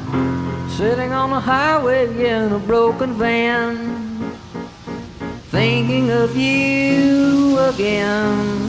Sitting on the highway in a broken van, thinking of you again.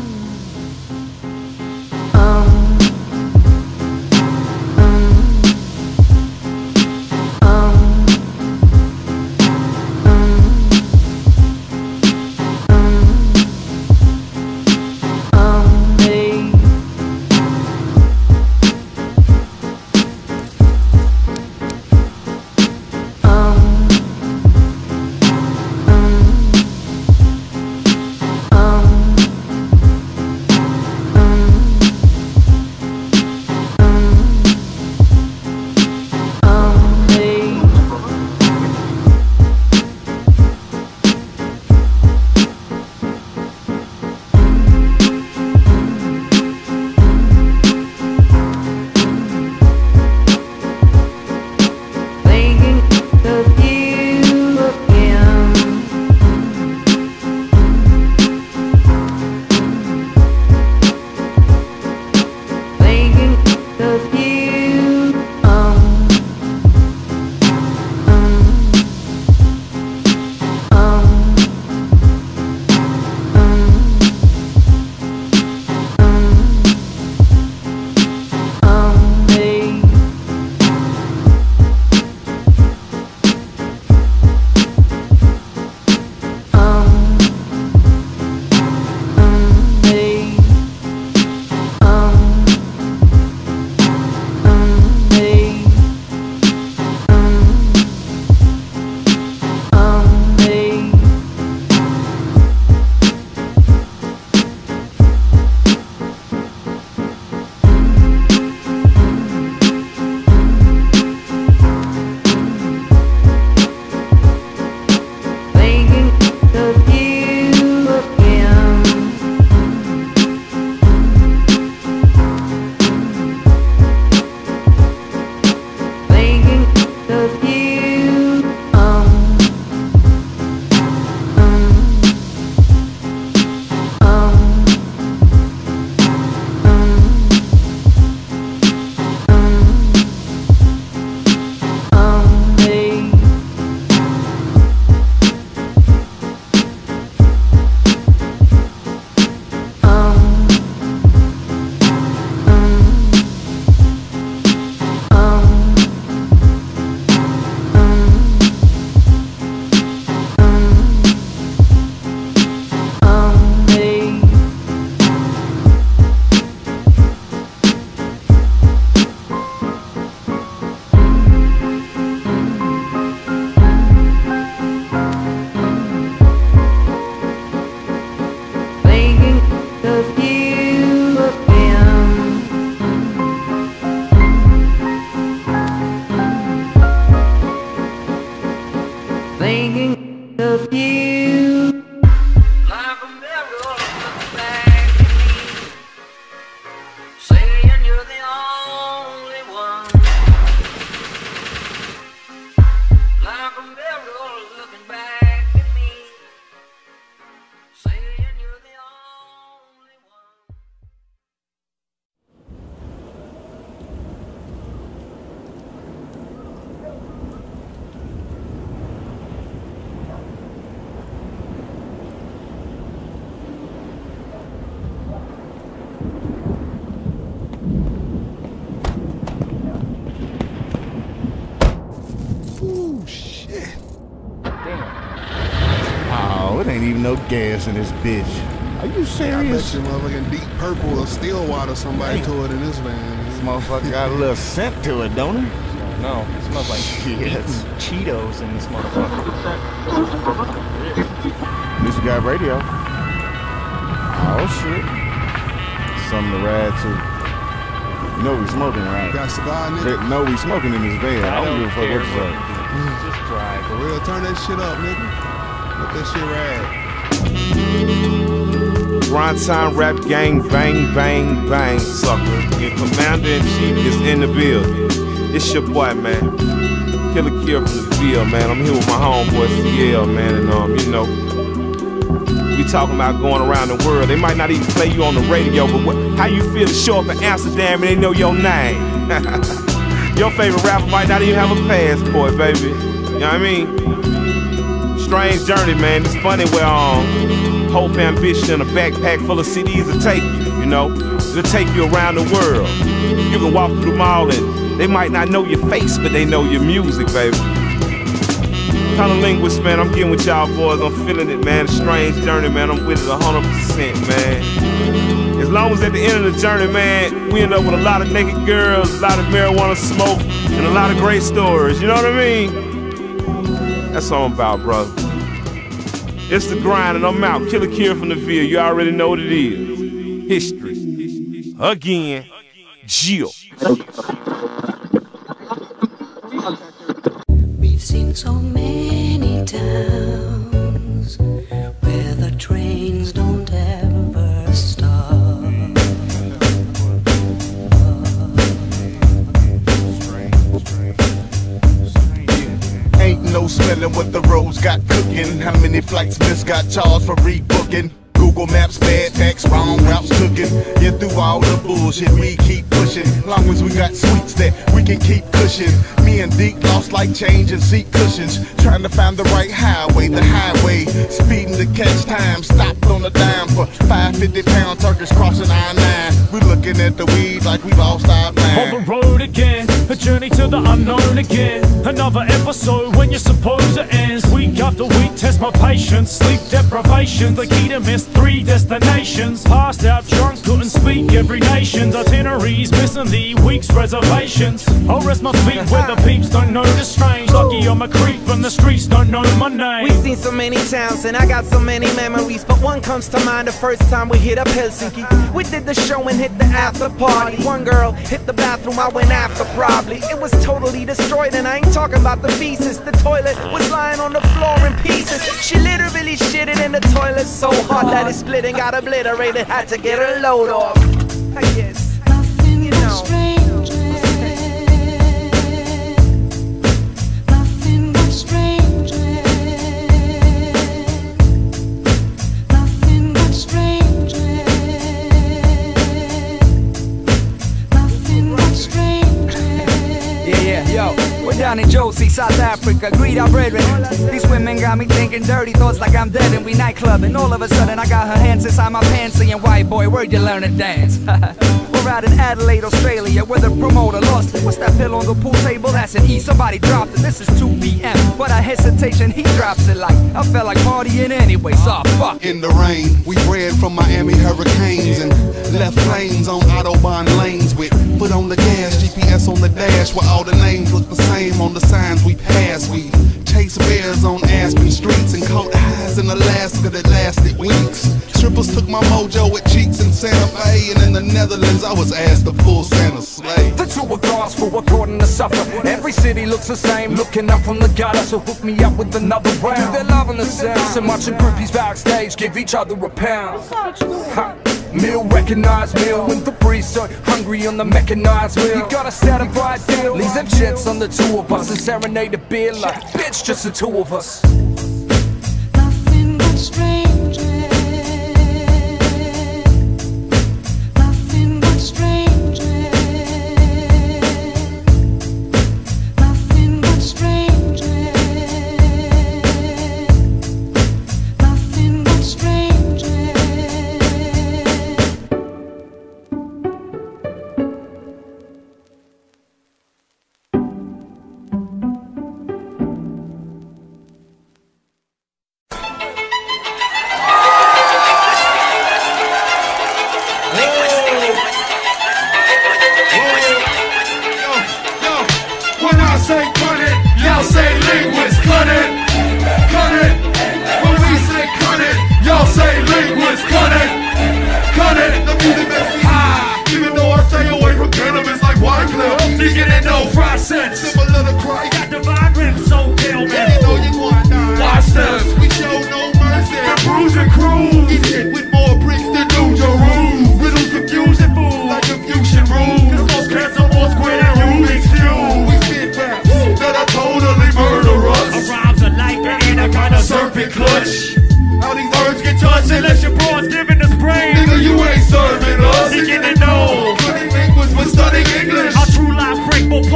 Thinking of you like a mirror looking back at me, saying you're the only one. Like a mirror looking back at me, saying you're the only one. Ooh, shit. Damn. Oh, it ain't even no gas in this bitch. Are you I bet serious? you motherfucking Deep Purple or Stillwater somebody Damn. to it in this van. This motherfucker got a little scent to it, don't it? No, it smells like Shit. Cheetos in this motherfucker. At least we got radio. Oh, shit. Something to ride to. You know we smoking, right? Got a cigar, nigga? No, we smoking in this van. I don't give a fuck what you say. Just drive. For real, turn that shit up, nigga. Let that shit ride. Grind time rap gang, bang, bang, bang, sucker. Your commander-in-chief is in the building. It's your boy, man. Killer Kill from the field, man. I'm here with my homeboy CL, man, and you know, we talking about going around the world. They might not even play you on the radio, but how you feel to show up in Amsterdam and they know your name? Your favorite rapper might not even have a passport, baby. You know what I mean? Strange journey, man. It's funny where hope, ambition, and a backpack full of CDs will take you, you know? It'll take you around the world. You can walk through the mall and they might not know your face, but they know your music, baby. Kind of linguist, man. I'm getting with y'all boys. I'm feeling it, man. A strange journey, man. I'm with it 100%, man. As long as at the end of the journey, man, we end up with a lot of naked girls, a lot of marijuana smoke, and a lot of great stories. You know what I mean? That's all I'm about, brother. It's the grind, and I'm out. Killer Kira from the Ville. You already know what it is. History. Again. Jill. We've seen so many towns where the trains don't ever stop. Ain't no smelling what the roads got cooking. How many flights missed got charged for rebooking? Google Maps, bad tax, wrong routes cooking. Yeah, through all the bullshit, we keep pushing. Long as we got sweets that we can keep pushing. Me and Deke lost like change and seat cushions. Trying to find the right highway, the highway. Speeding to catch time, stopped on the dime for 550-pound turkeys crossing I-9. We looking at the weeds like we lost our mind. On the road again, a journey to the unknown again. Another episode when you're supposed to end. Week after week, test my patience. Sleep deprivation, the key to miss 3 destinations. Passed out drunk, couldn't speak every nation's itineraries, missing the week's reservations. I'll rest my feet where the peeps don't know the strange. Lucky I'm a creep and the streets don't know my name. We've seen so many towns and I got so many memories, but one comes to mind the first time we hit up Helsinki. We did the show and hit the after party. One girl hit the bathroom, I went after probably. It was totally destroyed and I ain't talking about the pieces. The toilet was lying on the floor in pieces. She literally shitted in the toilet so hard that it split and got obliterated. Had to get her load off. I guess, you know. We're down in Josie, South Africa, greet our brethren. These women got me thinking dirty thoughts like I'm dead and we nightclubbing. All of a sudden I got her hands inside my pants saying, white boy, where'd you learn to dance? We're out in Adelaide, Australia, where the promoter lost it. What's that pill on the pool table? That's an E, somebody dropped it. This is 2 p.m. What a hesitation, he drops it like I felt like partying anyway, so fuck. In the rain, we bred from Miami hurricanes and left flames on Autobahn lanes with foot on the gas, GPS on the dash, where all the names look the same on the signs we pass. We chased bears on Aspen streets and caught highs in Alaska that lasted weeks. Strippers took my mojo with cheeks in Santa Fe, and in the Netherlands I was asked to pull Santa's sleigh. The two are gospel according to suffer. Every city looks the same, looking up from the gutter, so hook me up with another round. They're loving the sense and watching groupies backstage give each other a pound. Ha. Meal recognized meal with the breeze, so hungry on the mechanized wheel. You got a satisfied deal. Leave them shits on the two of us and serenade a beer like bitch, just the two of us. Nothing but strangers. Nothing but strangers. Nothing but strangers. Nothing but strangers. When I say cut it, y'all say linguist, cut it, cut it. When we say cut it, y'all say linguist, cut it, cut it. The music makes me high, even though I stay away from cannabis like Wycliffe. Nigga that know 5 cents, similar to Christ. Got divine rims, so tell me. You know you want to watch this. We show no mercy. The bruising crew, get hit with more bricks than New Jerusalem. Riddles confusing fool like Confucian rules. Cause most cats are more square than Rubik's Cube. We spit raps that are totally murderous. Our rhymes are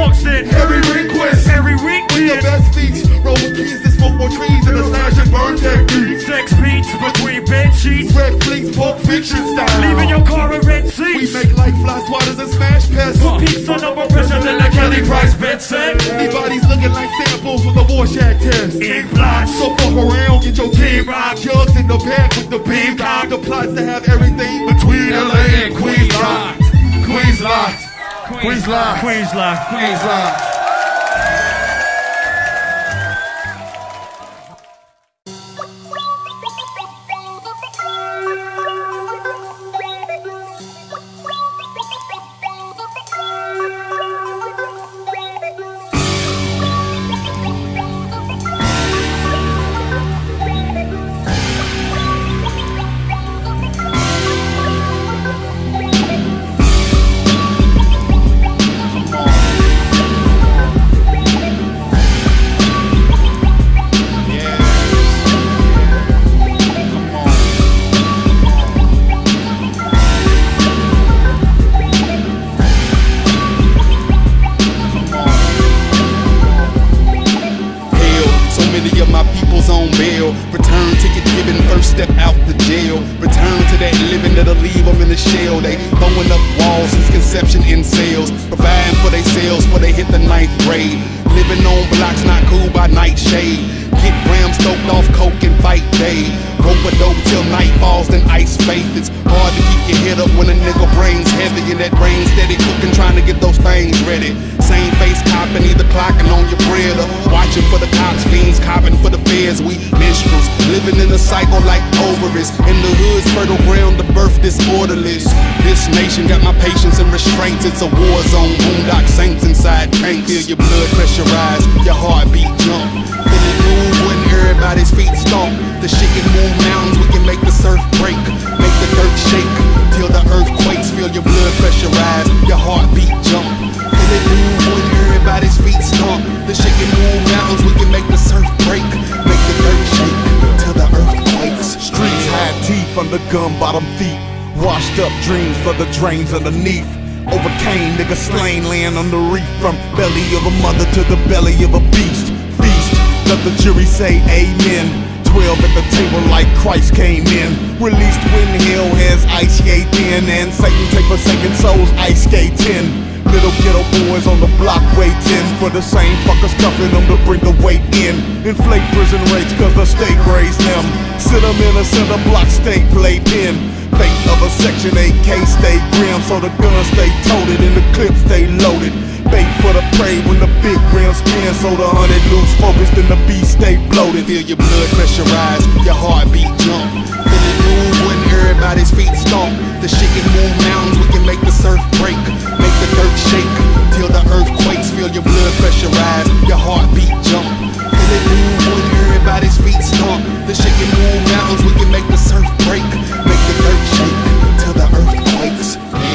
Boston. Every request. Every week We the best beats. Roll with keys that smoke more trees than a slash and burn technique. Sex beats between bed sheets. Red fleets, Pulp Fiction style. Leaving your car in red We seats. make like fly swatters and smash pests. Put peace on over pressure than the Kelly Price Benson. Anybody's looking like samples with a Rorschach test. Ink blots. So fuck around, get your team rock. Jugs in the back with the beam cock. The plots to have everything between LA and Queens locked. Queens locked. Queens locked. Queens locked. Queens locked. On bail, return ticket given, first step out the jail. Return to that living that'll leave them in the shell. They throwing up walls since conception in sales, providing for they sales for they hit the 9th grade. Living on blocks not cool by night shade. Get grams stoked off coke and fight day. Rope a dope till night falls, then ice faith. It's hard to keep your head up when a nigga brain's heavy and that brain steady cooking, trying to get those things ready. Same face copping, either clocking on your bread or watching for the cops, fiends copping for the feds. We minstrels living in a cycle like ovaries. In the hood's fertile ground, the birth disorderlies. This nation got my patience and restraints. It's a war zone. Boondock saints inside can't feel your blood pressure rise, your heartbeat jump. Feel it move when everybody's feet stomp. The shit can move mountains, we can make the surf break, make the dirt shake till the earth quakes. Feel your blood pressure rise, your heartbeat jump. Feel it move when everybody's feet stomp. The shit can move mountains, we can make the surf break, make the dirt shake till the earth quakes. Streets had teeth under gun bottom feet. Washed up dreams for the drains underneath. Overcame niggas slain, laying on the reef. From belly of a mother to the belly of a beast. Feast, let the jury say amen. 12 at the table like Christ came in. Released when hell has ice skate in. And Satan take forsaken souls ice skate 10. Little ghetto boys on the block waiting for the same fuckers cuffing them to bring the weight in. Inflate prison rates cause the state raised them. Sit them in a center block state played in. Fate of a section 8K stay grim, so the guns stay toted and the clips stay loaded. Bait for the prey when the big rims spin, so the 100 lose focused and the beast stay bloated. Feel your blood pressure rise, your heartbeat jump. Feel it move when everybody's feet stomp. The shit can move mountains, we can make the surf break, make the dirt shake till the earth quakes. Feel your blood pressure rise, your heartbeat jump. Feel it move when everybody's feet stomp. The shit can move mountains, we can make the surf break, make the dirt shake till the earth quakes.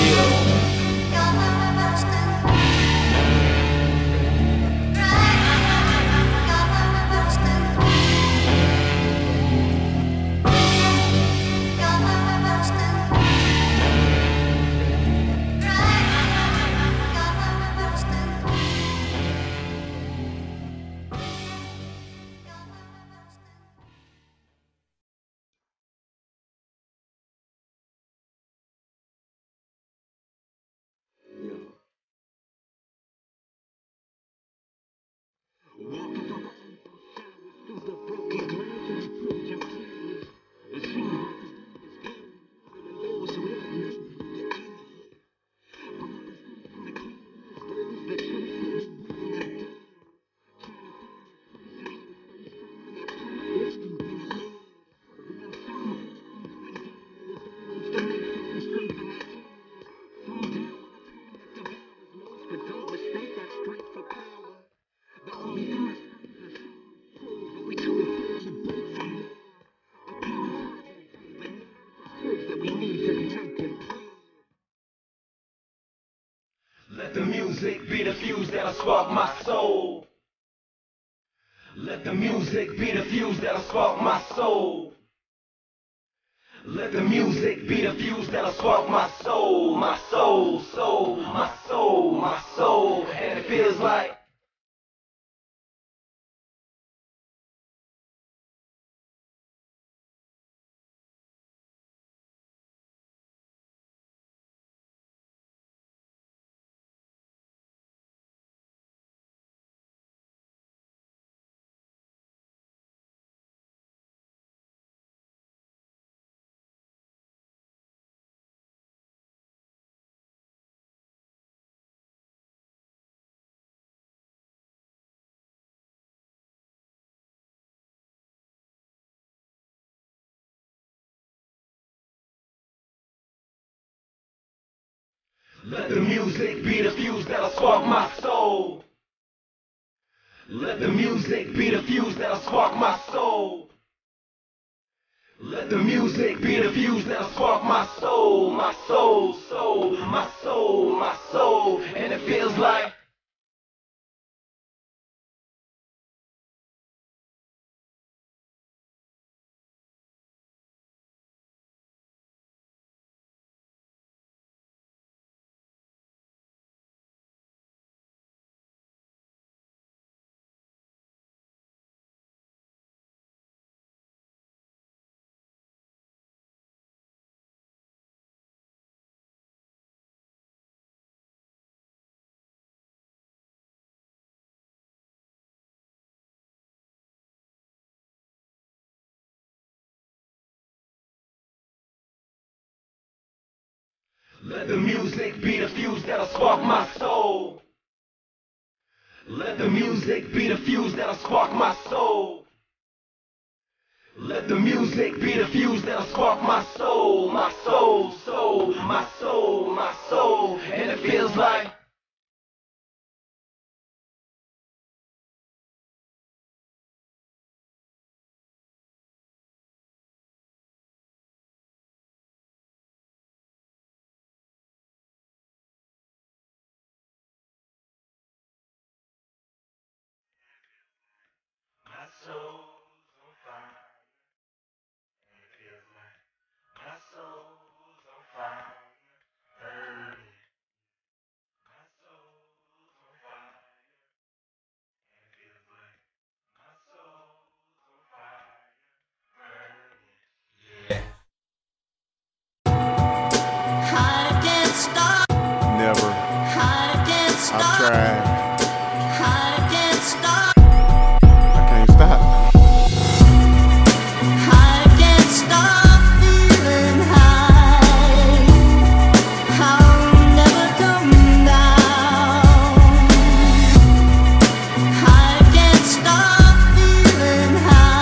Let the music be the fuse that'll spark my soul. Let the music be the fuse that'll spark my soul. Let the music be the fuse that'll spark my soul, my soul, soul, my soul, my soul. And it feels like let the music be the fuse that'll spark my soul. Let the music be the fuse that'll spark my soul. Let the music be the fuse that'll spark my soul, my soul, soul, my soul, my soul. And it feels like let the music be the fuse that'll spark my soul. Let the music be the fuse that'll spark my soul. Let the music be the fuse that'll spark my soul, my soul, soul, my soul, my soul. And it feels like my soul's on fire. And it feels like my soul's on fire. Burning. My soul's on fire. And it feels like my soul's on fire. Burning. Yeah. I can't stop. Never. I can't stop. I've tried. I can't stop. I can't stop. I can't stop feeling high. I'll never come down. I can't stop feeling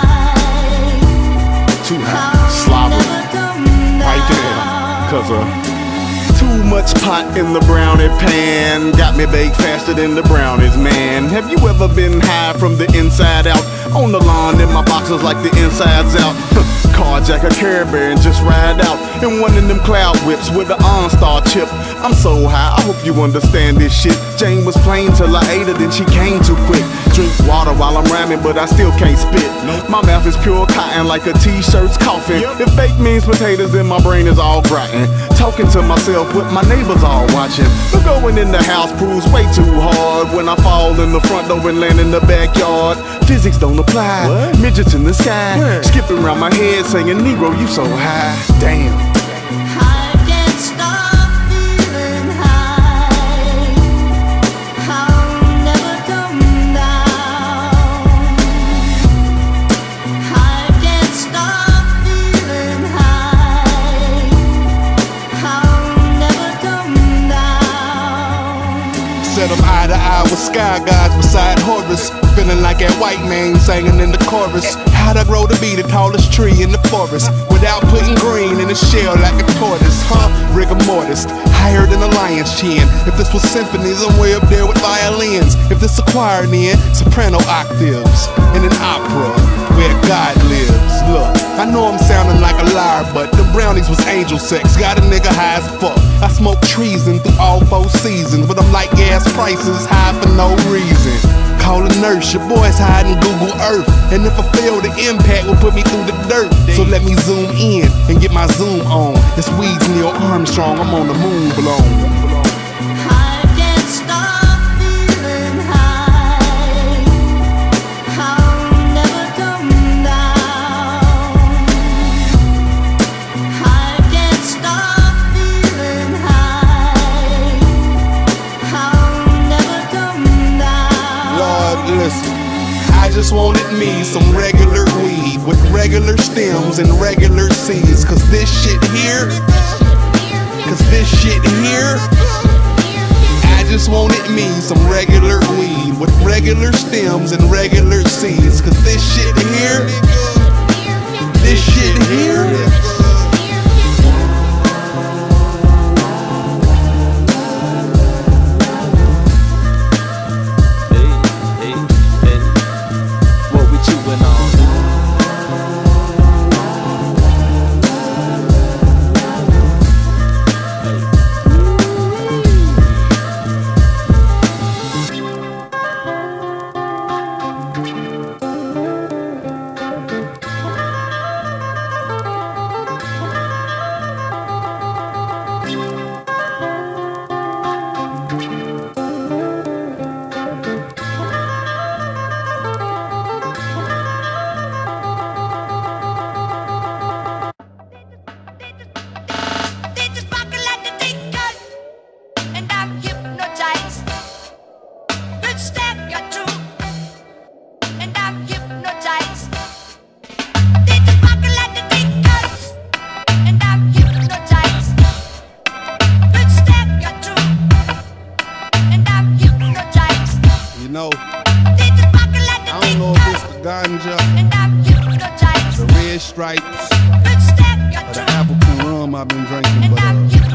high. Too hot. Slobber. Right there. Cause too much pot in the brownie pan got me baked faster than the brownies, man. Have you ever been high from the inside out? On the lawn in my boxers like the insides out. Carjack a Care Bear and just ride out in one of them cloud whips with the OnStar chip. I'm so high, I hope you understand this shit. Jane was plain till I ate her, then she came too quick. Drink water while I'm rhyming, but I still can't spit. My mouth is pure cotton like a t-shirt's coffin. If fake means potatoes, then my brain is all rotten. Talking to myself with my neighbors all watching. But going in the house proves way too hard. When I fall in the front door and land in the backyard, physics don't apply. What? Midgets in the sky. Where? Skipping around my head saying, Negro, you so high. Damn. I can't stop feeling high. I'll never come down. I can't stop feeling high. I'll never come down. Set 'em eye to eye with sky gods beside Horus. Feeling like that white man singing in the chorus. How'd I grow to be the tallest tree in the forest without putting green in the shell like a tortoise, huh? Rigor mortis, higher than a lion's chin. If this was symphonies, I'm way up there with violins. If this a choir, then soprano octaves in an opera where God lives. Look, I know I'm sounding like a liar, but the brownies was angel sex. Got a nigga high as fuck. I smoke treason through all 4 seasons, but I'm like gas prices high for no reason. Call a nurse. Your boy's hiding Google Earth. And if I fail, the impact will put me through the dirt. So let me zoom in and get my zoom on. It's Weeds Neil Armstrong, I'm on the moon blown. I can't stop feeling high. I'll never come down. I can't stop feeling high. I'll never come down. Lord, listen. I just wanted me some regular weed with regular stems and regular seeds. Cause this shit here, I just wanted me some regular weed with regular stems and regular seeds. Cause this shit here, What we chewing on? you know, I don't know if it's the ganja, the red stripes, or the Appleton rum I've been drinking, but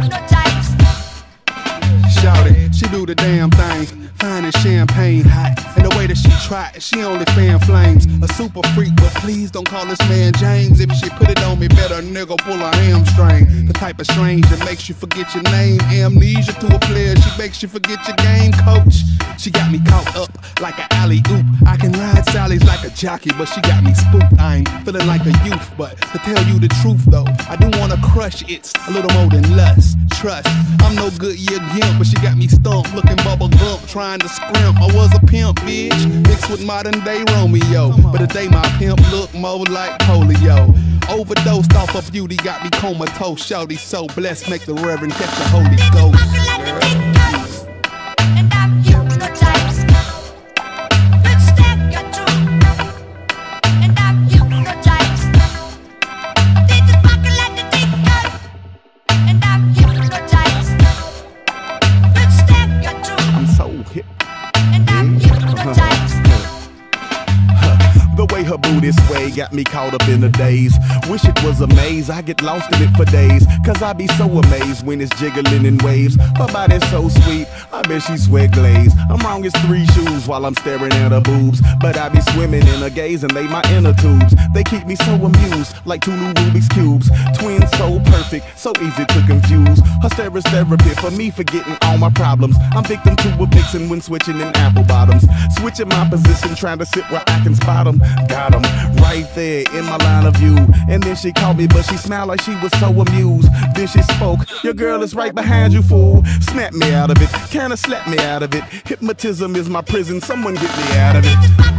shout it, she do the damn thing, fine as champagne hot, and the way that she try it, she only fan flames. A super freak, but please don't call this man James. If she put it on me, better nigga pull a hamstring. The type of strange that makes you forget your name. Amnesia to a player, she makes you forget your game, coach. She got me caught up like an alley-oop. I can ride Sally's like a jockey, but she got me spooked. I ain't feeling like a youth, but to tell you the truth though, I do wanna crush it's a little more than lust. Trust, I'm no good year gimp, but she got me stumped, looking bubble gump, trying to scrimp. I was a pimp, bitch, mixed with modern day Romeo, but today my pimp look more like polio. Overdosed off of beauty, got me comatose. Shawty so blessed, make the Reverend catch the Holy Ghost. Girl. I'm so hip. The way her booty sway got me caught up in a daze. Wish it was a maze, I get lost in it for days. Cause I be so amazed when it's jiggling in waves. Her body's so sweet, I bet she sweat glaze. I'm wrong as 3 shoes while I'm staring at her boobs. But I be swimming in her gaze and they my inner tubes. They keep me so amused, like 2 new Rubik's Cubes. Twins so perfect, so easy to confuse. Her stare is therapy for me forgetting all my problems. I'm victim to a vixen when switching in apple bottoms. Switching my position, trying to sit where I can spot them. Got him right there in my line of view. And then she called me, but she smiled like she was so amused. Then she spoke, your girl is right behind you, fool. Snap me out of it, kinda slap me out of it. Hypnotism is my prison, someone get me out of it.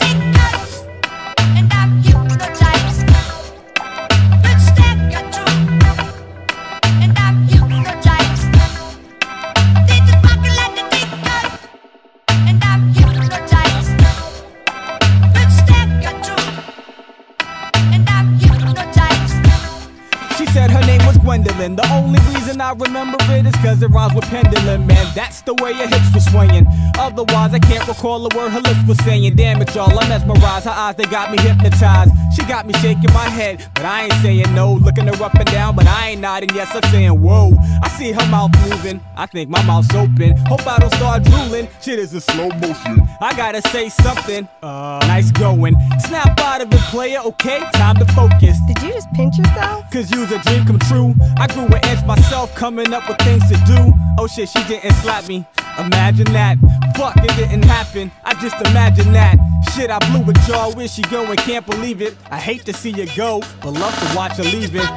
Gwendolyn. The only reason I remember it is cause it rhymes with pendulum, man. That's the way her hips were swinging. Otherwise, I can't recall a word her lips was saying. Damn it, y'all, I'm mesmerized. Her eyes, they got me hypnotized. She got me shaking my head, but I ain't saying no. Looking her up and down, but I ain't nodding yes. I'm saying whoa. I see her mouth moving. I think my mouth's open. Hope I don't start drooling. Shit is in slow motion. I gotta say something. Nice going. Snap out of it, player. Okay, time to focus. Did you just pinch yourself? Cause you's a dream come true. I grew an inch myself, coming up with things to do. Oh shit, she didn't slap me. Imagine that. Fuck, it didn't happen. I just imagine that. Shit, I blew a jaw. Where she going? Can't believe it. I hate to see you go, but love to watch her leave it.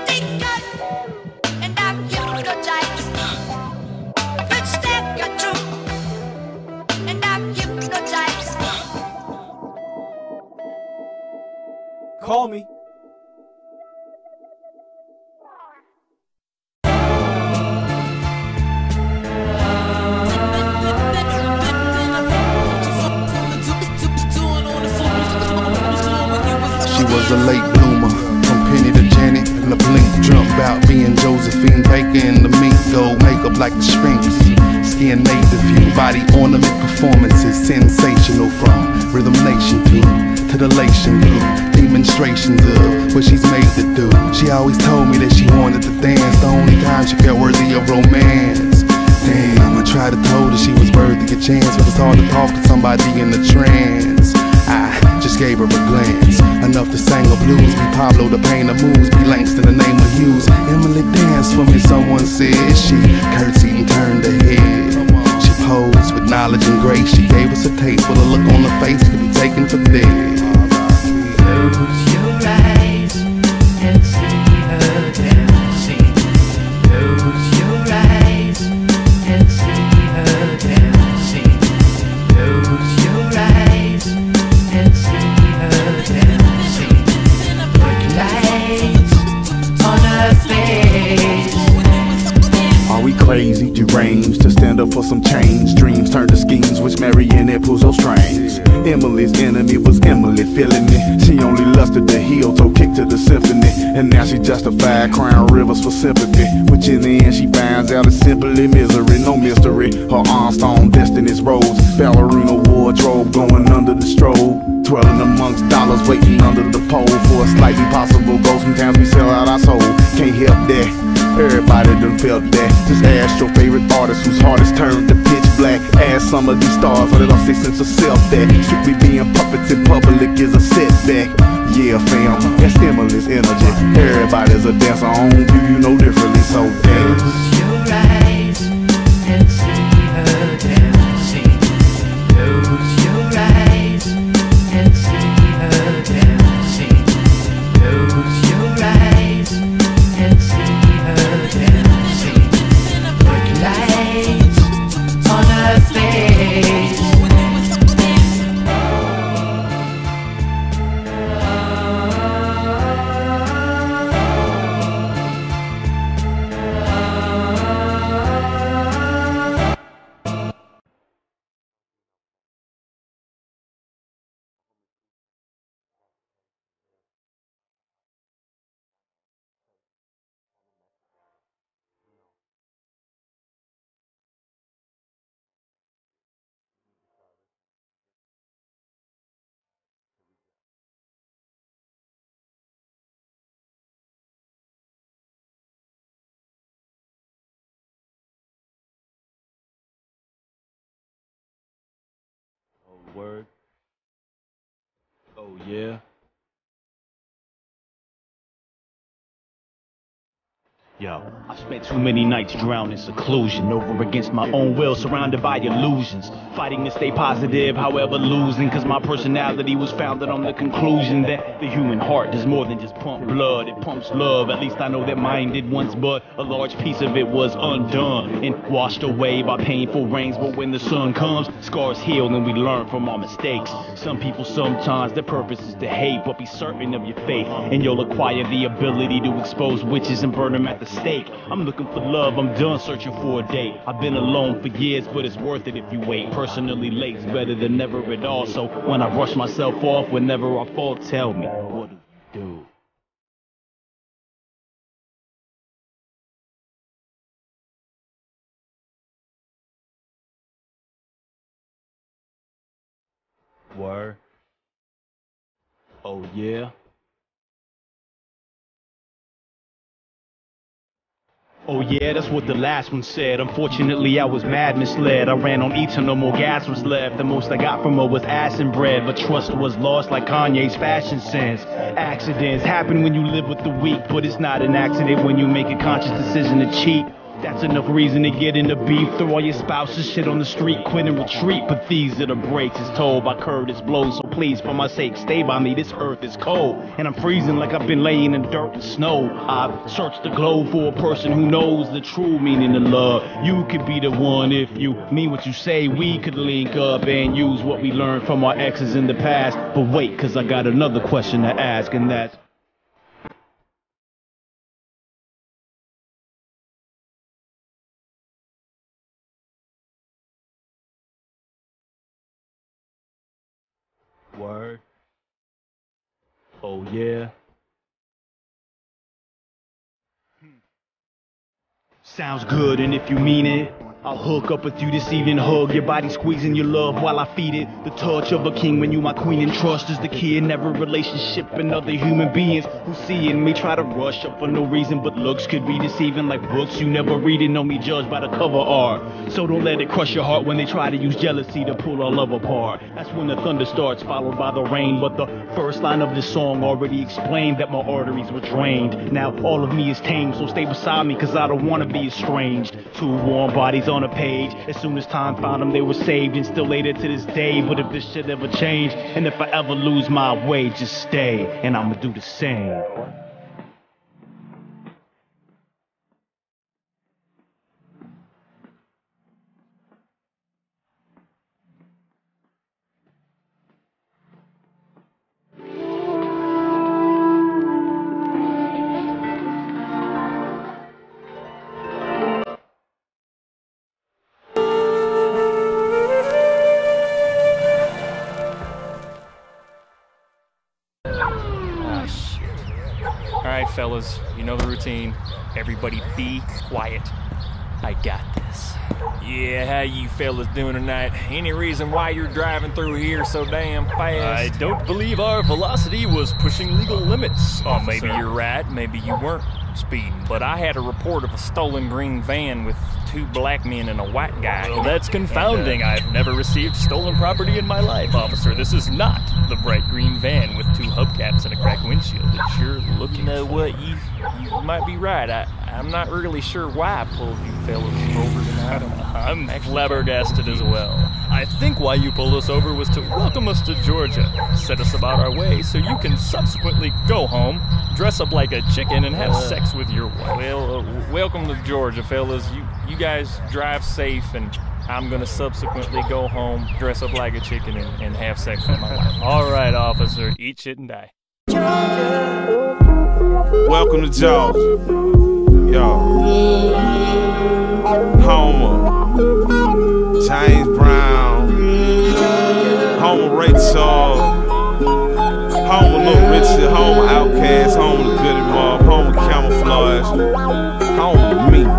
Call me. She was a late bloomer, from Penny to Janet, and the blink jump out being Josephine Baker in the mink gold makeup like the Sphinx. Skin native view, body ornament performances, sensational from Rhythm Nation to the Lation blue, demonstrations of what she's made to do. She always told me that she wanted to dance, the only time she felt worthy of romance. Damn, I tried to told her she was worthy a chance, but it's hard to talk to somebody in a trance. I just gave her a glance, enough to sing a blues, be Pablo the painter moves, be Langston the name of Hughes. Emily danced for me, someone said. She curtsied and turned her head. She posed with knowledge and grace. She gave us a taste, but a look on her face could be taken for dead. Close your eyes and see her dancing. Close your eyes and see her dancing. Close your eyes and see her dancing. Put lights on her face. Are we crazy, deranged, to stand up for some change? Dreams turn to schemes which marionette pulls those strings. Emily's enemy was Emily, feeling it. She only lusted the heel toe kick to the symphony, and now she justified crying rivers for sympathy, which in the end she finds out is simply misery. No mystery, her Armstrong destiny's rose, ballerina wardrobe going under the strobe, twirling amongst dollars waiting under the pole for a slightly possible goal. Sometimes we sell out our soul, can't help that. Everybody done felt that. Just ask your favorite artist whose heart is turned to pitch black. Ask some of these stars where they lost their sense of self. That strictly being puppets in public is a setback. Yeah, fam, that's Emily's energy. Everybody's a dancer, on view you know differently, so dance. Close your eyes and see her dancing. Close your eyes and see her dancing. Close your eyes and see her dancing. Put lights on her face. Word. Oh yeah. Yo, I've spent too many nights drowned in seclusion, over against my own will, surrounded by illusions, fighting to stay positive, however losing, cause my personality was founded on the conclusion that the human heart does more than just pump blood, it pumps love. At least I know that mine did once, but a large piece of it was undone and washed away by painful rains. But when the sun comes, scars heal and we learn from our mistakes. Some people sometimes their purpose is to hate, but be certain of your faith and you'll acquire the ability to expose witches and burn them at the stake. I'm looking for love, I'm done searching for a date. I've been alone for years, but it's worth it if you wait. Personally late's better than never at all, so when I brush myself off whenever I fall, tell me, what do you do? Word. Oh yeah. Oh yeah, that's what the last one said. Unfortunately, I was mad misled. I ran on each and no more gas was left. The most I got from her was ass and bread, but trust was lost like Kanye's fashion sense. Accidents happen when you live with the weak, but it's not an accident when you make a conscious decision to cheat. That's enough reason to get into beef. Throw all your spouses shit on the street, quit and retreat. But these are the breaks, it's told by Curtis Blow. So please, for my sake, stay by me. This earth is cold, and I'm freezing like I've been laying in dirt and snow. I've searched the globe for a person who knows the true meaning of love. You could be the one if you mean what you say. We could link up and use what we learned from our exes in the past. But wait, cause I got another question to ask, and that's word. Oh yeah. Sounds good, and if you mean it, I'll hook up with you this evening, hug your body, squeezing your love while I feed it. The touch of a king when you my queen, and trust is the key in every relationship. And other human beings who see in me try to rush up for no reason, but looks could be deceiving like books you never read and only judge by the cover art. So don't let it crush your heart when they try to use jealousy to pull our love apart. That's when the thunder starts, followed by the rain. But the first line of this song already explained that my arteries were drained. Now all of me is tame, so stay beside me, cause I don't wanna be estranged. Two warm bodies on a page. As soon as time found them, they were saved, and still later to this day. But if this shit ever change, and if I ever lose my way, just stay, and I'ma do the same. Alright, fellas, you know the routine. Everybody be quiet. I got this. Yeah, how you fellas doing tonight? Any reason why you're driving through here so damn fast? I don't believe our velocity was pushing legal limits. Oh, maybe you're right, maybe you weren't speeding. But I had a report of a stolen green van with 2 black men and a white guy. Well, that's confounding. I've never received stolen property in my life, officer. This is not the bright green van with 2 hubcaps and a cracked windshield that you're looking for. You know what? You might be right. I'm not really sure why I pulled you fellas over tonight. I'm flabbergasted as well. I think why you pulled us over was to welcome us to Georgia, set us about our way so you can subsequently go home, dress up like a chicken, and have sex with your wife. Well, welcome to Georgia, fellas. You guys drive safe, and I'm gonna subsequently go home, dress up like a chicken, and have sex with my wife. All right, officer, eat shit and die. Welcome to Georgia. Yo. Homer. James Brown. Homer Ray Charles. Homer Little Richard. Homer Outkast. Homer the Goody Mob. Homer Camouflage. Homer me.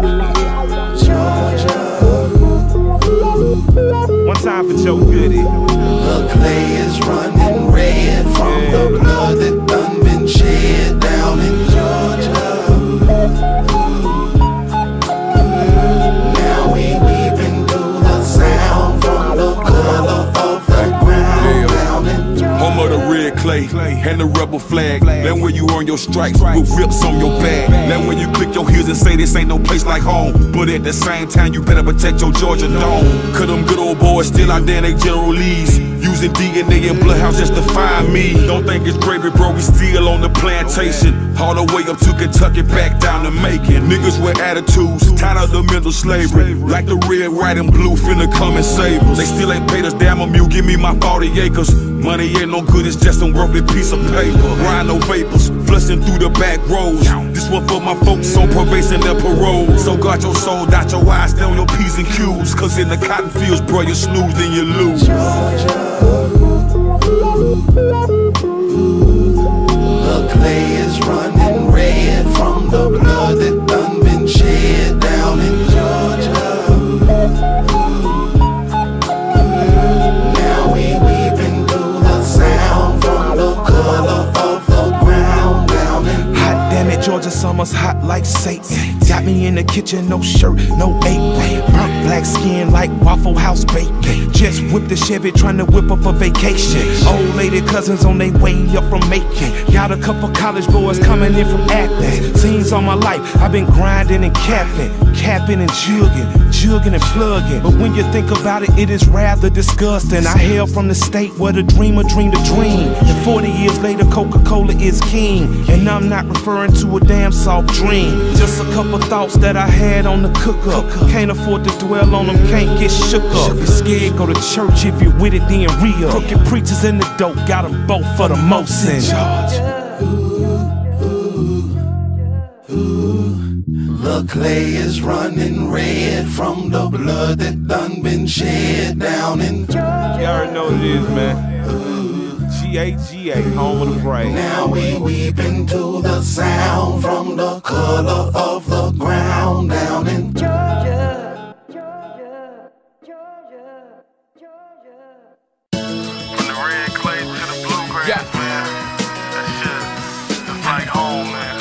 One time for Joe Goody. The clay is running red from the blood that done been shed down in Georgia. Now we weeping through the sound from the color of the ground down in Georgia. Home of the red clay and the rebel flag. Land where you earn your stripes with rips on your back. Land when you click your heels and say this ain't no place like home. But at the same time, you better protect your Georgia dome. Cause them good old boys still out there in they General Lees, using DNA and bloodhounds just to find me. Don't think it's gravy, bro, we still on the plantation. All the way up to Kentucky, back down to Macon. Niggas with attitudes, tired of the mental slavery. Like the red, white, and blue finna come and save us. They still ain't paid us, damn a mule, give me my 40 acres. Money ain't no good, it's just a worthless piece of paper. Rhino vapors, flushing through the back roads. This one for my folks on probation and parole. So guard your soul, dot your eyes, stay on your P's and Q's. Cause in the cotton fields, bro, you snooze, then you lose. The clay is running red from the blood that done been shed down in Georgia. Now we weeping through the sound from the color of the ground down in Hot damn it, Georgia summer's hot like Satan. Got me me in the kitchen, no shirt, no apron. Burnt black skin like Waffle House bacon. Just whipped the Chevy, trying to whip up a vacation. Old lady cousins on their way up from Macon. Got a couple college boys coming in from Athens. Scenes all my life, I've been grinding and capping and jugging and plugging. But when you think about it, it is rather disgusting. I hail from the state where the dreamer dreamed a dream, and 40 years later Coca-Cola is king. And I'm not referring to a damn soft dream, just a couple thoughts that I had on the cook-up. Can't afford to dwell on them, can't get shook up. Be scared, go to church, if you're with it then real. Crooked preachers in the dope, got them both for the most in charge. The clay is running red from the blood that done been shed down in Georgia. You already know what it is, man. G-A-G-A, home of the brave. Now we weeping to the sound from the color of the ground down in Georgia. From the red clay to the bluegrass, man. That shit is like home, man.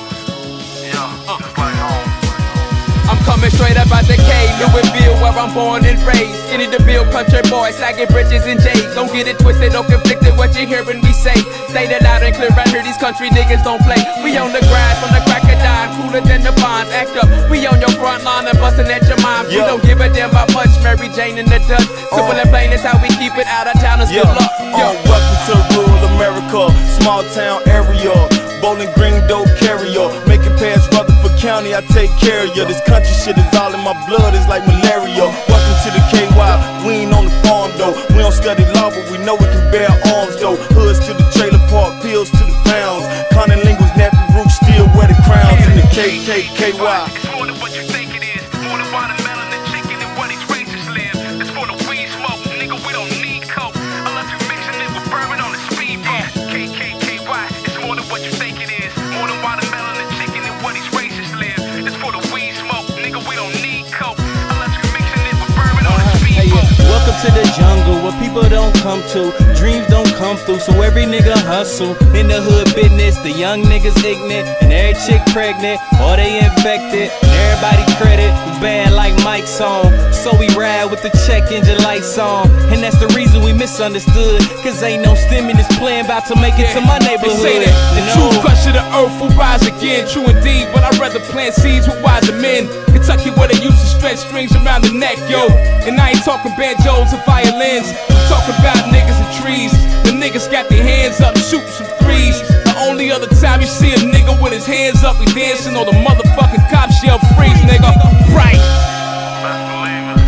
Yeah, just like home. I'm coming straight up out the cave, Louisville, where I'm born and raised. Skinny DeVille, country boy, sagging britches and J's. Don't get it twisted or conflicted, what you hearing me say. Say that loud and clear, right here, these country niggas don't play. We on the grind from the crack of dawn, cooler than the bonds. Act up, we on your front line and bustin' at your moms. We don't give a damn about much, Mary Jane in the dust. Simple and plain is how we keep it, out of towners, good luck. Welcome to rural America, small town area. Bowling Green dope carrier, make it past Rutherford County, I take care of ya. This country shit is all in my blood, it's like malaria. Welcome to the KY, we ain't on the farm though. We don't study law, but we know we can bear arms though. Hoods to the trailer park, pills to the pounds. Conning-linguals, nappy roots, still wear the crowns in the KKKY. It's more than what you think it is, more than watermelon and chicken and what these racists live. It's for the weed smoke, nigga, we don't need coke unless you mixing it with bourbon on the speedboat. KKKY, it's more than what you think it is, more than watermelon and chicken and what these racists live. It's for the weed smoke, nigga, we don't need coke unless you mixing it with bourbon on the speedboat. Welcome to the jungle where people don't come to, dreams don't come through, so every nigga hustle. In the hood business, the young niggas ignorant, and every chick pregnant, or they infected, and everybody credit was bad like Mike's song. So we ride with the check engine lights on, and that's the reason we misunderstood, cause ain't no stimulus plan about to make it to my neighborhood. They say that the true crush of the earth will rise again, true indeed, but I'd rather plant seeds with wiser men. Kentucky where they used to stretch strings around the neck, yo. And I ain't talking banjos or violins, I'm talking about niggas and trees. The niggas got their hands up, shooting some threes. The only other time you see a nigga with his hands up, he dancing on the motherfucking cop shell freeze, nigga. Right. Best believe it.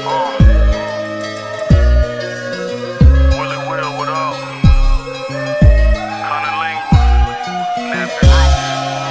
Willie Will, what up? Conning-linguals, nappy roots.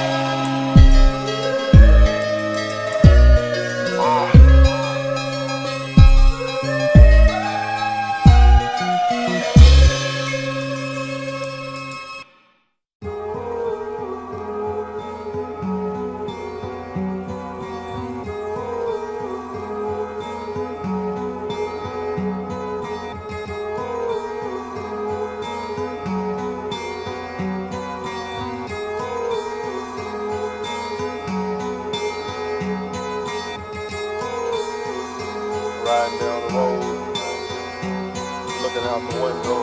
Riding down the road, looking out the window.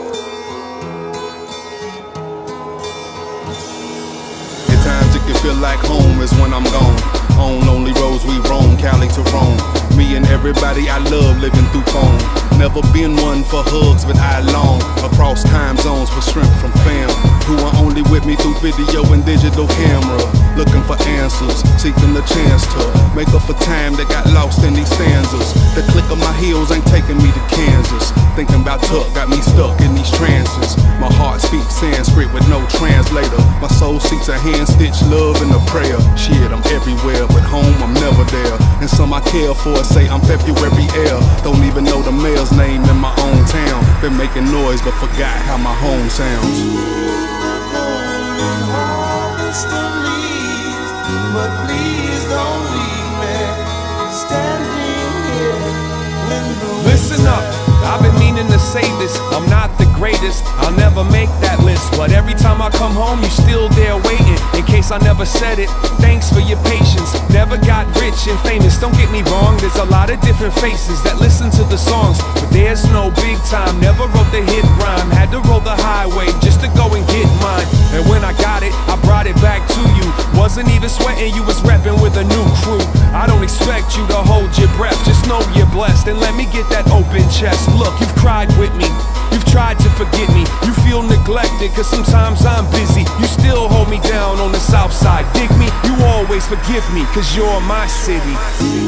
At times it can feel like home is when I'm gone. On lonely roads we roam, Cali to Rome. Me and everybody I love living through phone. Never been one for hugs, but I long across time zones for strength from fam, who are only with me through video and digital camera. Looking for answers, seeking a chance to make up for time that got lost in these stanzas. The click of my heels ain't taking me to Kansas. Thinking about Tuck got me stuck in these trances. My heart speaks Sanskrit with no translator. My soul seeks a hand-stitched love and a prayer. Shit, I'm everywhere, but home I'm never there. And some I care for say I'm February air. Don't even know the mayor's name in my own town. Been making noise but forgot how my home sounds. But please don't leave me standing here when the Listen up, I've been meaning to say this. I'm not the greatest. greatest. I'll never make that list, but every time I come home, you still there waiting. In case I never said it, thanks for your patience. Never got rich and famous, don't get me wrong. There's a lot of different faces that listen to the songs, but there's no big time. Never wrote the hit rhyme, had to roll the highway just to go and get mine. And when I got it, I brought it back to you. Wasn't even sweating, you was repping with a new crew. I don't expect you to hold your breath, just know you're blessed. And let me get that open chest. Look, you've cried with me, you've tried to forget me. You feel neglected, cause sometimes I'm busy. You still hold me down on the south side, dig me. You always forgive me, cause you're my city.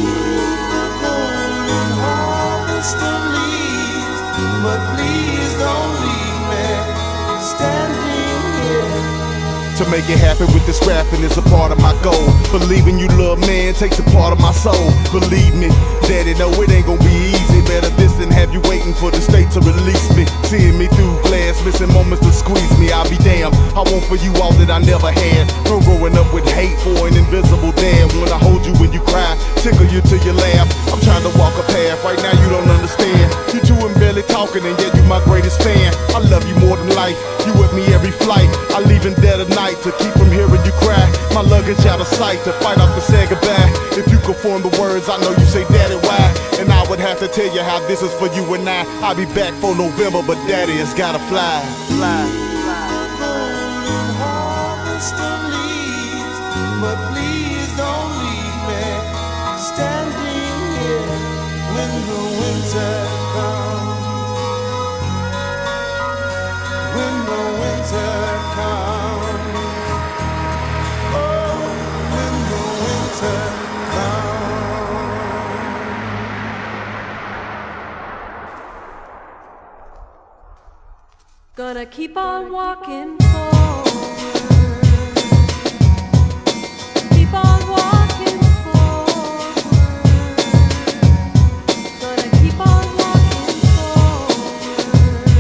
But please don't leave me standing here. To make it happen with this rapping is a part of my goal. Believing you, love, man, takes a part of my soul. Believe me, daddy, know it ain't gonna be easy. Better this than have you waiting for the state to release me. Seeing me through glass, missing moments to squeeze me. I'll be damned, I want for you all that I never had. From growing up with hate for an invisible dad. When I hold you when you cry, tickle you till you laugh. I'm trying to walk a path, right now you don't understand. You two and barely talking and yet you my greatest fan. I love you more than life, you with me every flight. I leave in dead of night to keep from hearing you cry. My luggage out of sight to fight off to say goodbye. If you could form the words, I know you say daddy why. And I would have to tell you how this is for you and I. I'll be back for November, but daddy has gotta fly. But please don't leave me standing here when the winter comes. When the winter comes. Oh, when the winter comes. Gonna keep on walking forward. Keep on walking forward. Gonna keep on walking forward.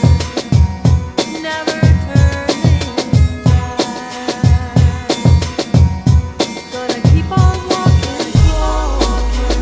Never turning back. Gonna keep on walking forward.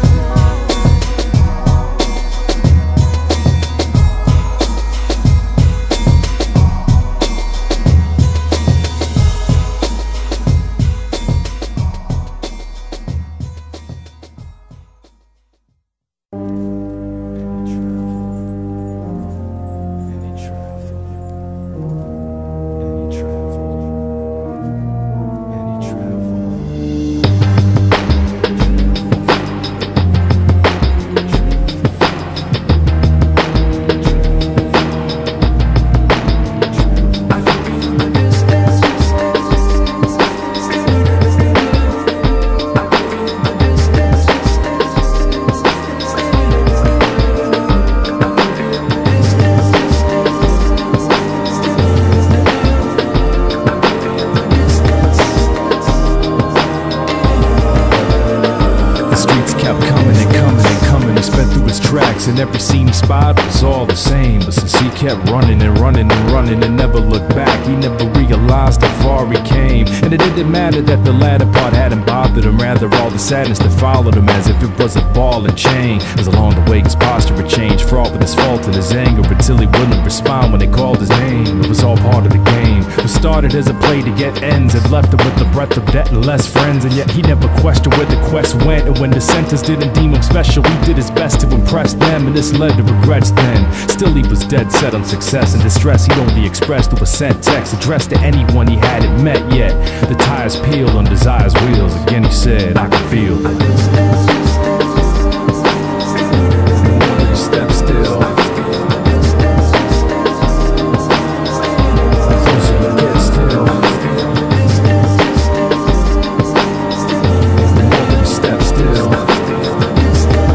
And every scene he spied was all the same. But since he kept running and running and running and never looked back, he never realized how far he came. And it didn't matter that the latter part hadn't bothered him, rather all the sadness that followed him as if it was a ball and chain. As along the way his posture had changed, fraught with his fault and his anger, until he wouldn't respond when they called his name. It was all part of the game. It started as a play to get ends, and left him with the breath of debt and less friends. And yet he never questioned where the quest went, and when the sentence didn't deem him special, he did his best to impress them, and this led to regrets then. Still he was dead set on success, and distress he'd only expressed through a sent text addressed to anyone he hadn't met yet. The tires peeled on desire's wheels. Again he said, I can feel it. Step still. Closer you get still. Step still.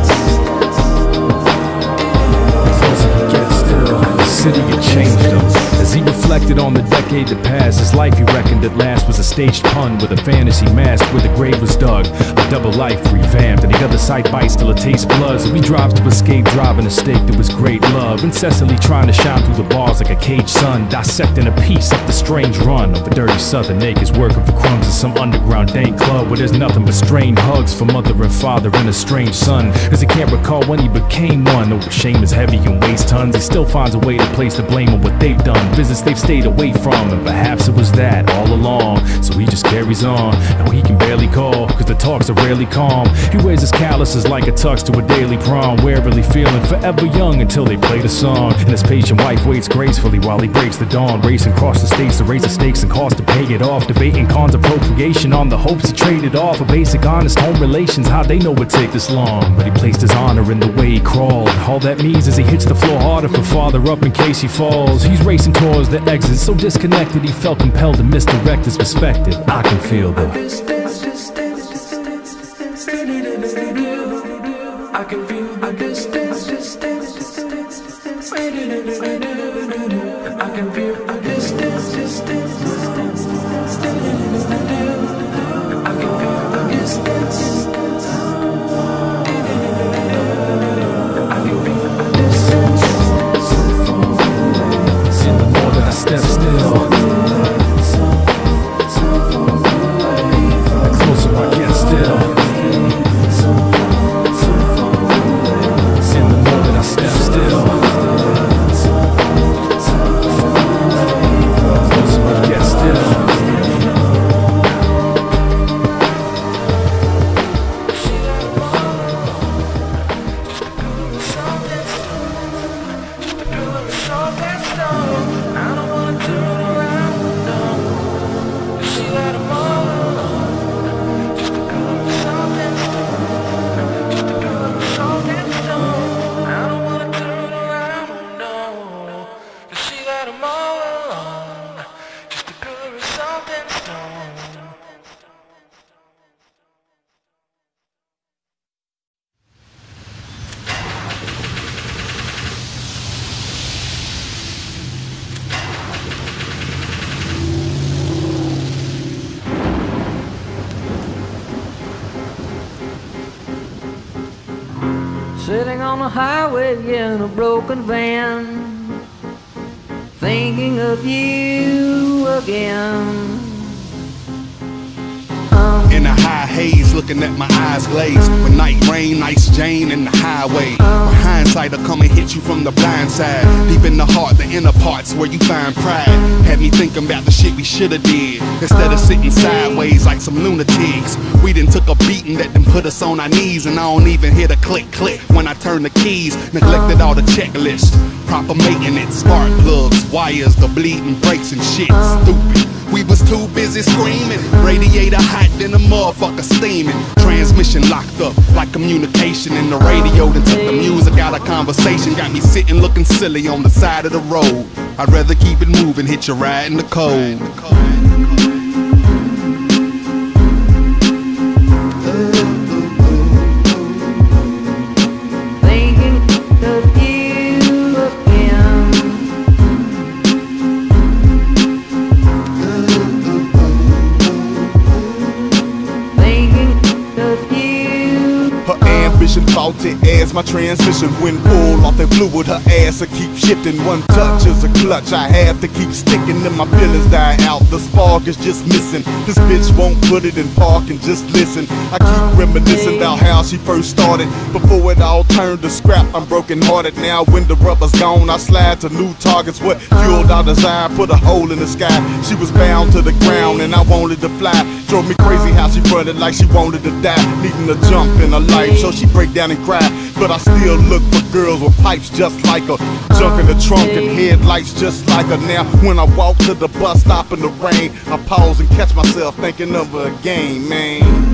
City had changed him. As he reflected on the decade that passed, his life he reckoned at last was a staged pun with a fantasy mask where the grave was dug. A double life revamped, and the other side bites till it tastes blood. So he drives to escape, driving a stake that was great love, incessantly trying to shine through the bars like a caged sun, dissecting a piece of the strange run of a dirty southern acres, working for crumbs in some underground dank club where there's nothing but strained hugs for mother and father and a strange son. As he can't recall when he became one, though shame is heavy and weighs tons, he still finds a way to place the blame on what they've done, visits they've stayed away from, and perhaps it was that all along. So he just carries on. Now he can barely call, cause the talks are rarely calm. He wears his calluses like a tux to a daily prom, warily feeling forever young until they play the song. And his patient wife waits gracefully while he breaks the dawn, racing across the states to raise the stakes and cost to pay it off, debating cons of procreation on the hopes he traded off. A basic honest home relations, how they know it take this long. But he placed his honor in the way he crawled. All that means is he hits the floor harder for father up in case he falls. He's racing towards the exit, so disconnected he felt compelled to misdirect his perspective. I can feel the I can feel the distance. I can feel the distance. I can feel the distance. I can feel the distance. in the more that I step still, the closer I get still. In the more that I step still, the closer I get still. Sitting on the highway in a broken van, thinking of you again. In a high haze, looking at my eyes glazed with night rain, Ice Jane in the highway. My hindsight'll come and hit you from the blind side, deep in the heart, the inner parts where you find pride. Had me thinking about the shit we shoulda did, instead of sitting sideways like some lunatics. We done took a beating that done put us on our knees, and I don't even hear the click click when I turn the keys. Neglected all the checklists, proper maintenance, spark plugs, wires, the bleeding brakes and shit. Stupid. We was too busy screaming, radiator hot than a motherfucker steaming. Transmission locked up like communication in the radio, then took the music out of conversation. Got me sitting looking silly on the side of the road. I'd rather keep it moving, hit your ride in the cold. Faulty as my transmission when full off that fluid, her ass will keep shifting. One touch is a clutch, I have to keep sticking. Then my feelings die out, the spark is just missing. This bitch won't put it in park and just listen. I keep reminiscing about how she first started, before it all turned to scrap. I'm broken hearted now, when the rubber's gone I slide to new targets. What fueled our desire, put a hole in the sky. She was bound to the ground and I wanted to fly. Drove me crazy how she fronted like she wanted to die, needing to jump in her life, so she break down and cry. But I still look for girls with pipes just like her, junk in the trunk and headlights just like her. Now when I walk to the bus stop in the rain, I pause and catch myself thinking of her again, man.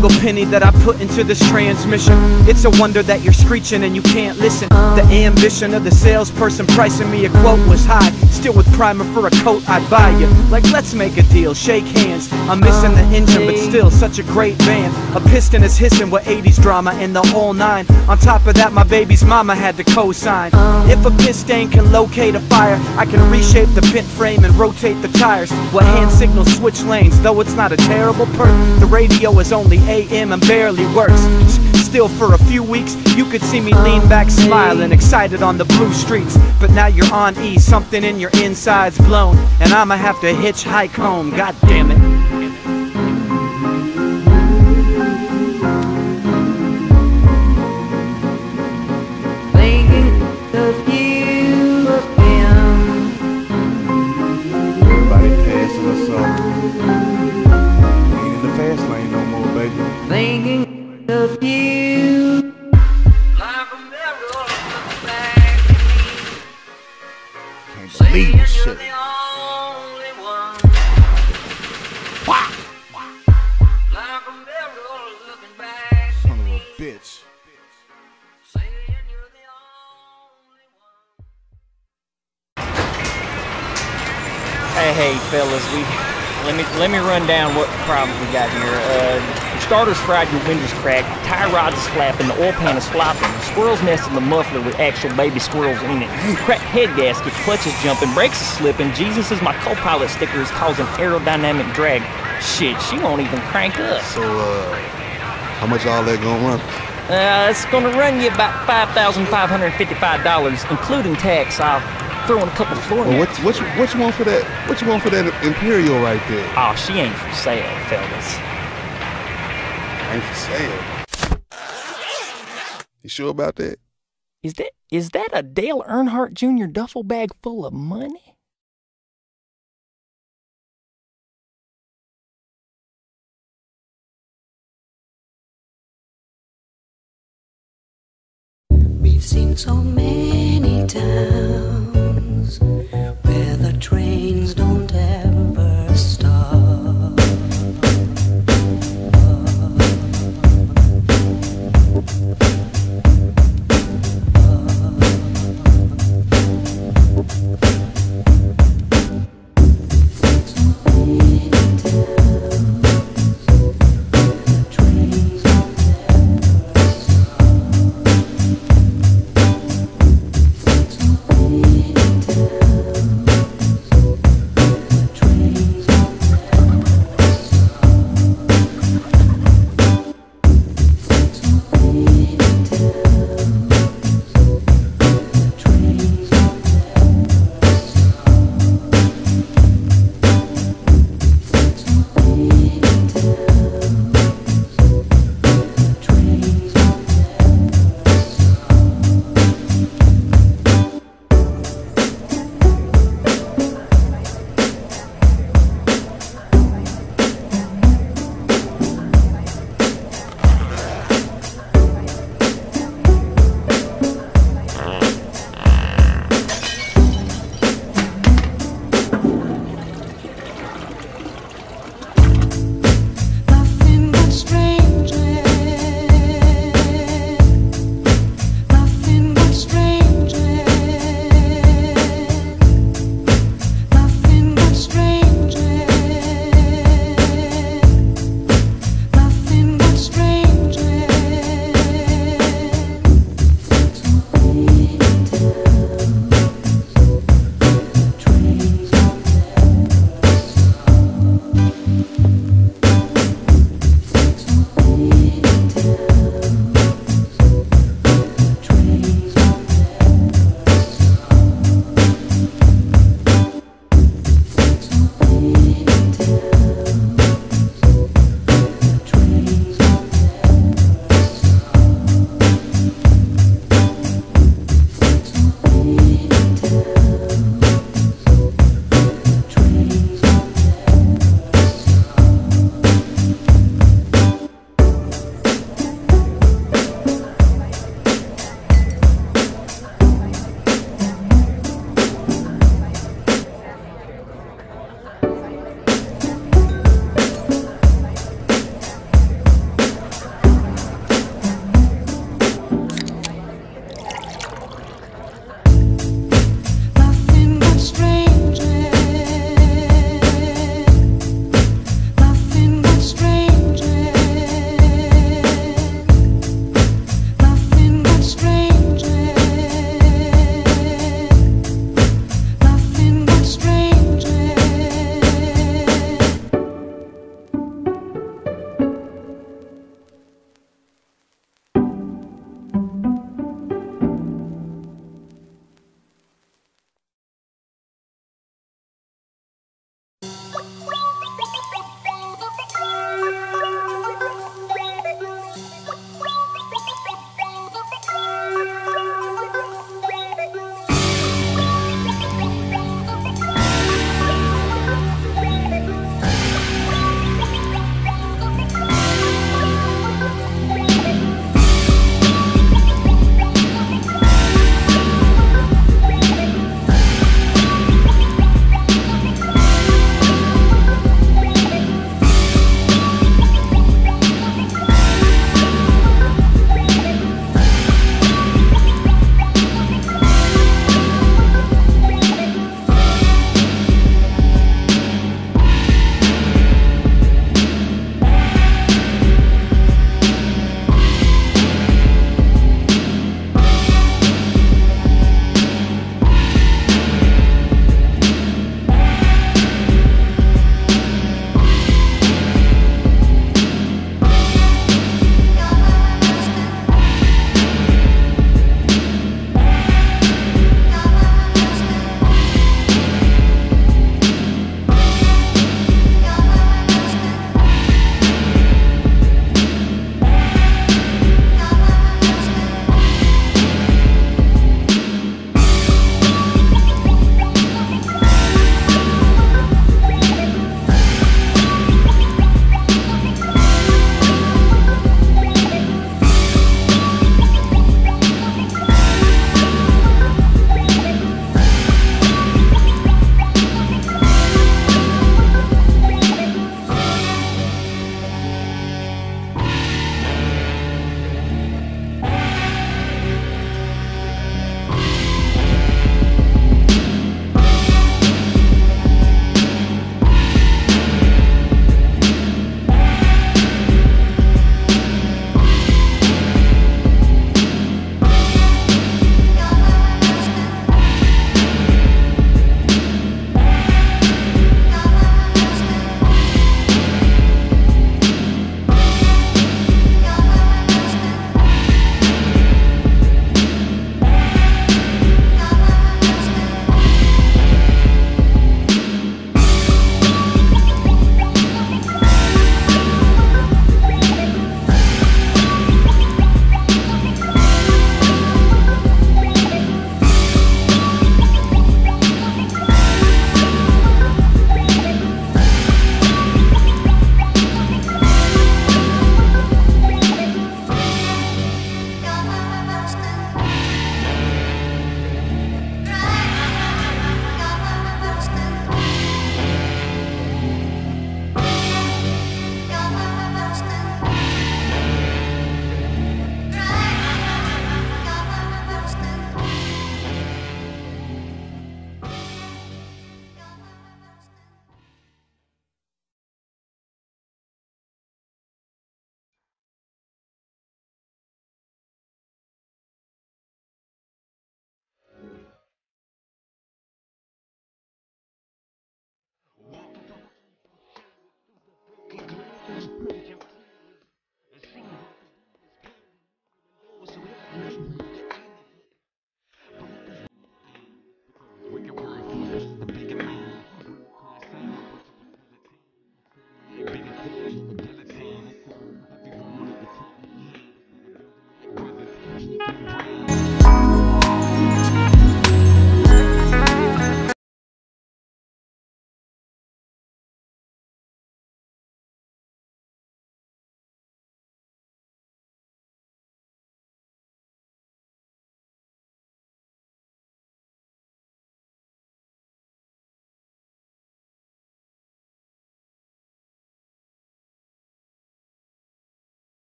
single penny that I put into this transmission. It's a wonder that you're screeching and you can't listen. The ambition of the salesperson pricing me a quote was high. Still with primer for a coat, I'd buy you. Like, let's make a deal, shake hands. I'm missing the engine, but still such a great band. A piston is hissing with 80s drama and the whole nine. On top of that, my baby's mama had to co-sign. If a piston can locate a fire, I can reshape the pit frame and rotate the tires. What hand signals switch lanes, though it's not a terrible perk. The radio is only AM and barely works. Still for a few weeks, you could see me lean back smiling, excited on the blue streets. But now you're on E, something in your inside's blown, and I'ma have to hitchhike home, god damn it. Thinking of you again. Everybody passing us up. Ain't in the fast lane no more, baby. Thinking of you. Can't believe this shit. Son of a bitch. Hey, fellas, let me run down what problems we got here. Your starter's fried, your windows cracked, tie rods is flapping, the oil pan is flopping, squirrel's nest in the muffler with actual baby squirrels in it, cracked head gasket, clutch is jumping, brakes is slipping, Jesus is my co-pilot sticker is causing aerodynamic drag. Shit, she won't even crank up. So, how much all that gonna run? It's gonna run you about $5,555, including tax. I'll throw in a couple floor mats. What you want for that? What you want for that Imperial right there? Oh, she ain't for sale, fellas. Ain't for sale. You sure about that? Is that a Dale Earnhardt Jr. duffel bag full of money? We've seen so many towns where the trains don't ever stop.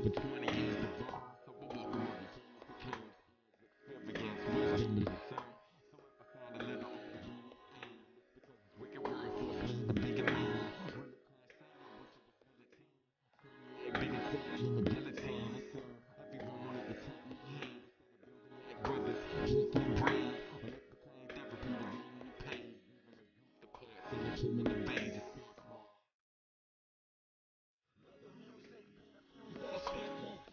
for 20 years to go. So we're walking with the king. Experience wisdom is the same. So if I find a little because it's wicked word for a clean to make it mean. Bigger things in the guillotine. Everyone wanted to take me in. Like brothers, keep me brain. Let the pain therapy to get me pain. The parts in the tomb in the veins just feel small.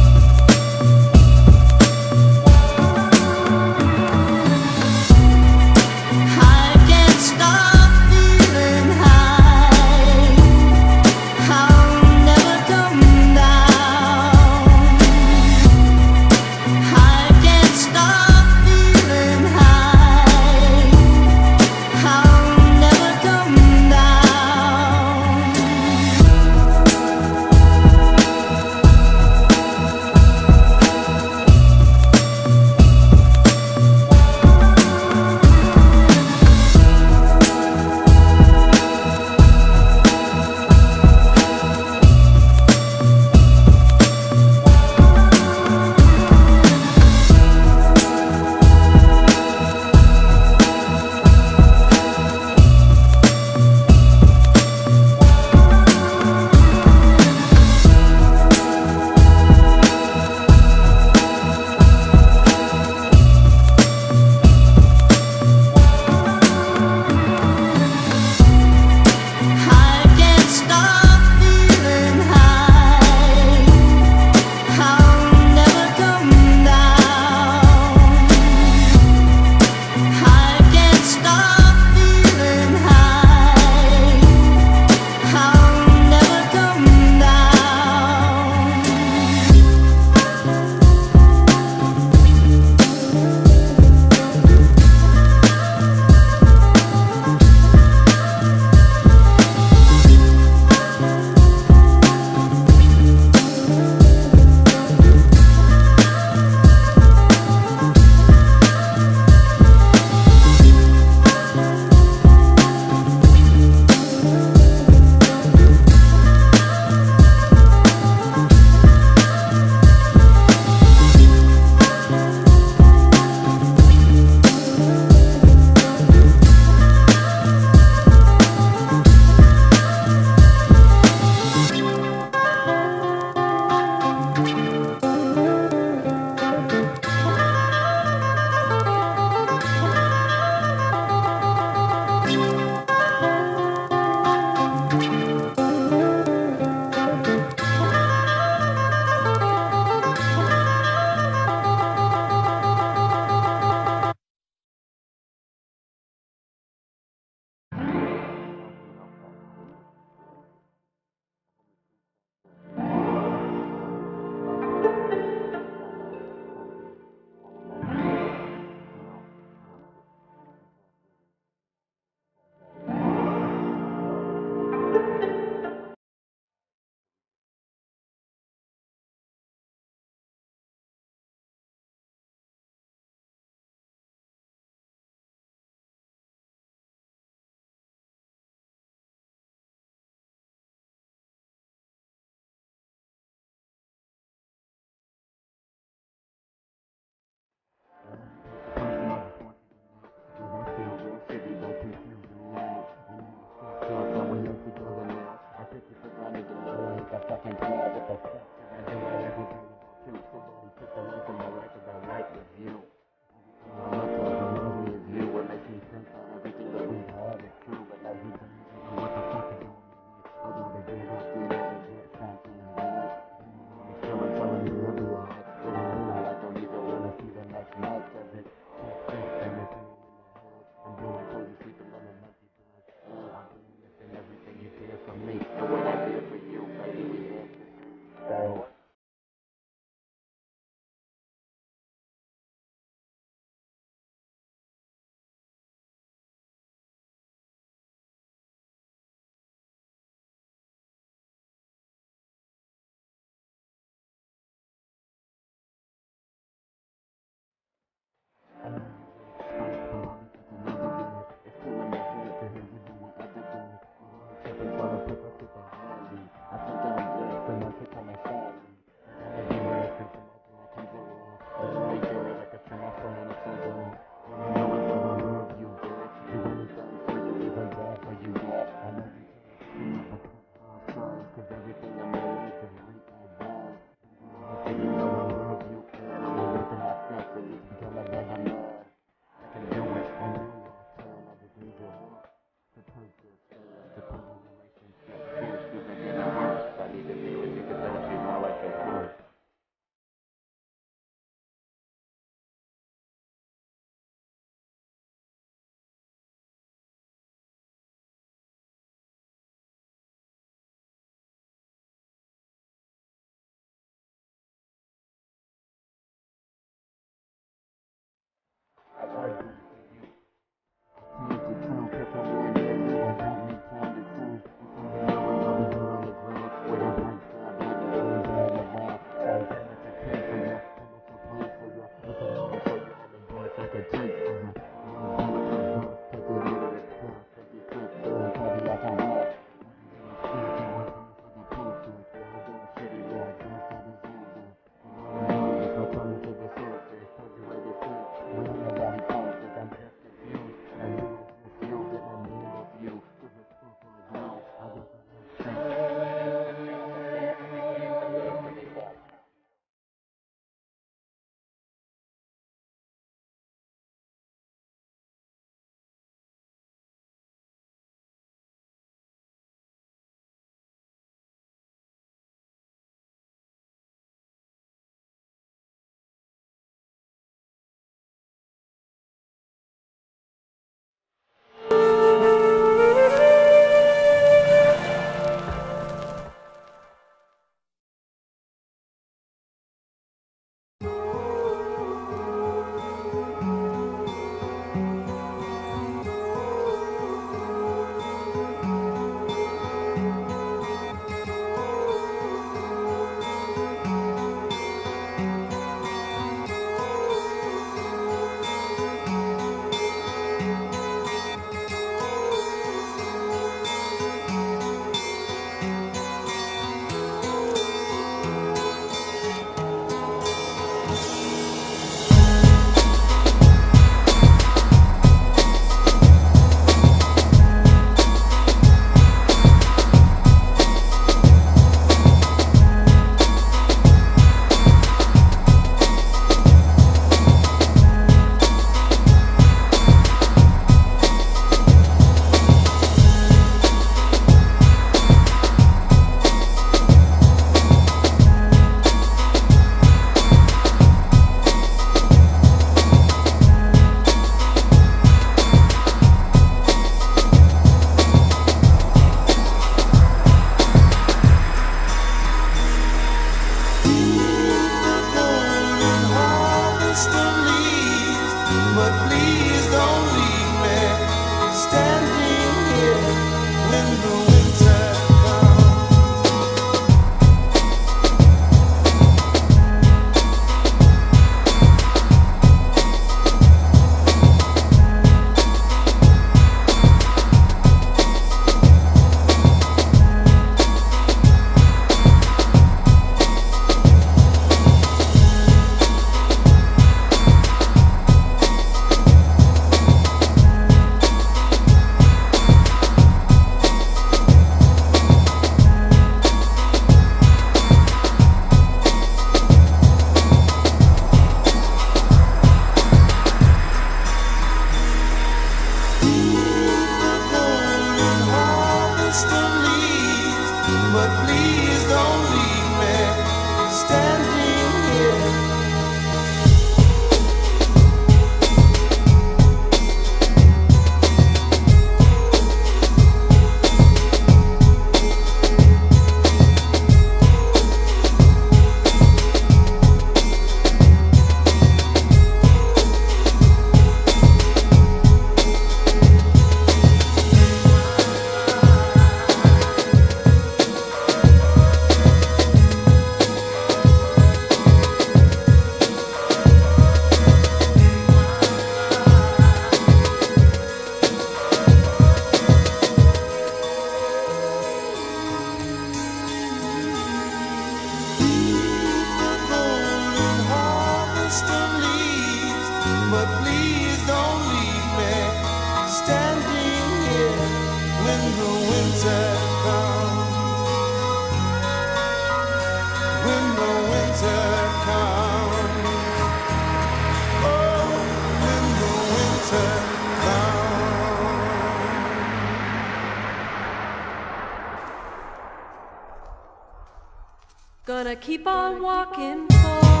Gonna keep on walking forward.